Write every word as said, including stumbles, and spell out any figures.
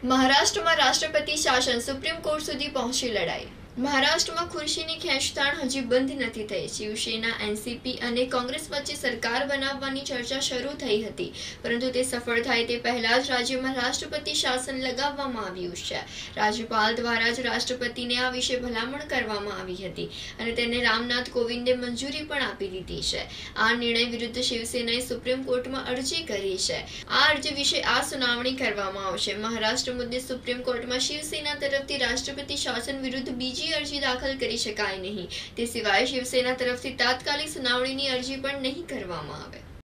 મહારાષ્ટ્રમાં રાષ્ટ્રપતિ શાસન સુપ્રીમ કોર્ટ સુધી પહોંચી લડાઈ। મહારાષ્ટ્રમાં ખુરશીની ખેંચતાણ હજી બંધ નથી થઈ। શિવસેના, એનસીપી અને કોંગ્રેસ વચ્ચે સરકાર બનાવવાની ચર્ચા શરૂ થઈ હતી, પરંતુ તે સફળ થાય તે પહેલા જ રાજ્યમાં રાષ્ટ્રપતિ શાસન લગાવવામાં આવ્યું છે। રાજ્યપાલ દ્વારા જ રાષ્ટ્રપતિને આ વિશે ભલામણ કરવામાં આવી હતી અને તેને રામનાથ કોવિંદે મંજૂરી પણ આપી દીધી છે। આ નિર્ણય વિરુદ્ધ શિવસેનાએ સુપ્રીમ કોર્ટમાં અરજી કરી છે। આ અરજી વિશે આ સુનાવણી કરવામાં આવશે। મહારાષ્ટ્ર મુદ્દે સુપ્રીમ કોર્ટમાં શિવસેના તરફથી રાષ્ટ્રપતિ શાસન વિરુદ્ધ બીજી અરજી દાખલ કરી શકાય નહીં। તે સિવાય શિવસેના તરફથી તાત્કાલિક સુનાવણીની અરજી પણ નહીં કરવામાં આવે।